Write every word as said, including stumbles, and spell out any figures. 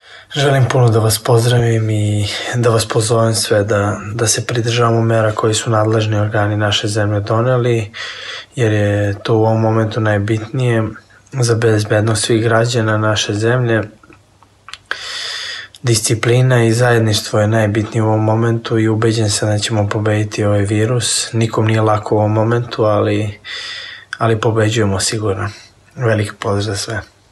Želim puno da vas pozdravim i da vas pozovem sve da, da se pridržavamo mera koji su nadležni organi naše zemlje doneli, jer je to u ovom momentu najbitnije za bezbednost svih građana naše zemlje. Disciplina i zajedništvo je najbitnije u ovom momentu i ubeđen sam da ćemo pobediti ovaj virus. Nikom nije lako u ovom momentu, ali, ali pobeđujemo sigurno. Veliki pozdrav za sve.